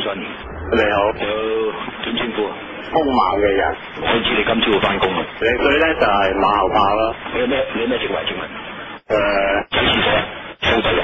信。 你好， 點稱呼？ 兇猛嘅人。 我知你今朝會翻工啊。 你最咧就係馬後炮咯。 你有咩職位請問？洗廁所啊，掃地啊。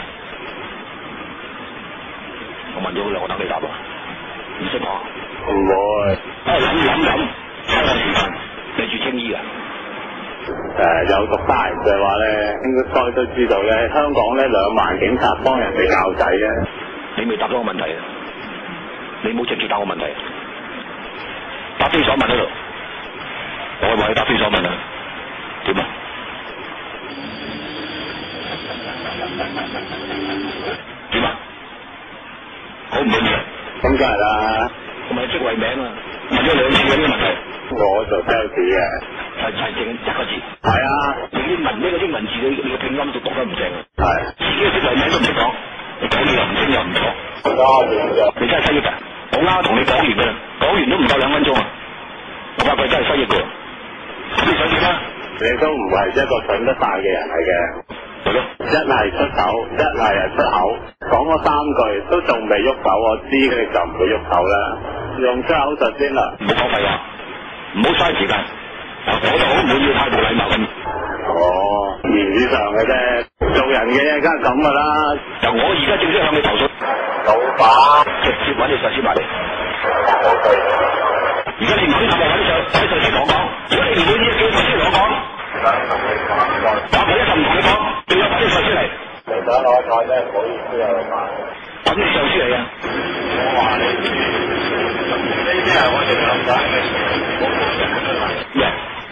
我問咗好耐，我等你答啊。唔識講？ 唔會。 諗，差我時間。你住青衣啊？ 有讀大人嘅話咧，應該都知道咧，香港咧2萬警察幫人哋教仔嘅。 你未答到我問題啊？你冇直接答我問題。答非所問喺度。我係話你答非所問啊？點啊？點啊？好唔滿意？ 咁梗係啦。 我問職位名啊，問咗2次嘅呢個問題。 我做 sales 嘅。 係淨一個字。 係啊。 你啲文呢個英文字你嘅拼音就讀得唔正。 係。 自己嘅職位名都唔識講，你講嘢又唔清又唔楚。你真係失憶㗎！我啱同你講完㗎啦，講完都唔夠2分鐘啊！我發覺真係失憶㗎。咁你想點啊？ 你都唔係一個蠢得晒嘅人嚟嘅。 係咯。 一係出手，一係出口。講咗3句都仲未喐手，我知你就唔會喐手啦。用出口術先啦。 唔好講廢話，唔好嘥時間。我就好唔滿意太冇禮貌咁。 哦，言語上嘅啫，做人嘅嘢梗係咁噶啦。 就我而家正式向你投訴。 老闆， 直接揾你上司埋嚟。而家你唔肯答我揾上司同我講。如果你唔滿意，叫上司同我講。我一陣唔同你講，叫咗揾你上司嚟。 你想攞菜咩？唔好意思啊，老闆。 揾你上司嚟啊！ 我話你知，呢啲係我哋兩仔嘅。 咩？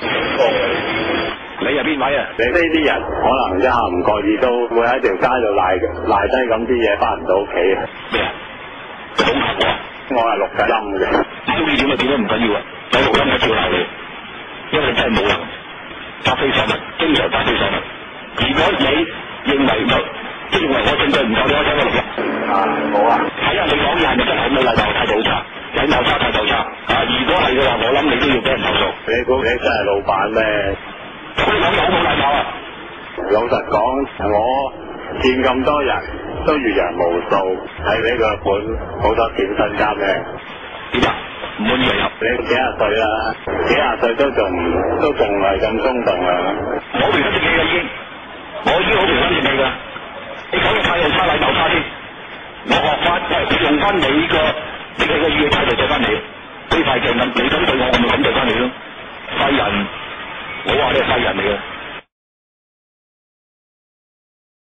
你係邊位啊？ 你呢啲人可能一下唔覺意都會喺條街度賴低咁啲嘢，翻唔到屋企嘅。 咩啊？恐嚇我啊？ 我係錄緊音嘅。 中意點就點都唔緊要啊！有錄音我照鬧你，因為你真係冇能答非所問，經常答非所問。如果你認為即係認為我證據唔夠，你可以聽我錄音。 好啊。 睇下你講嘢係咪真係好冇禮貌，態度好差，禮貌差態度差。如果係嘅話，我諗你都要俾人投訴。 你估你真係老闆咩？ 你講嘢好冇禮貌啊！ 老實講，我見咁多人都遇人無數，睇你個本好多錢身家咩？ 點啊？唔滿意啊？ 你幾廿歲啦，幾廿歲都仲係咁衝動啊！ 我平分正氣啦已經，我已經好平分正氣噶。你講嘅態度差，禮貌差啲。我學翻，用翻你嘅語氣態度對翻你。呢塊鏡咁，你咁對我，我咪咁對翻你咯。廢人，我話你係廢人嚟嘅。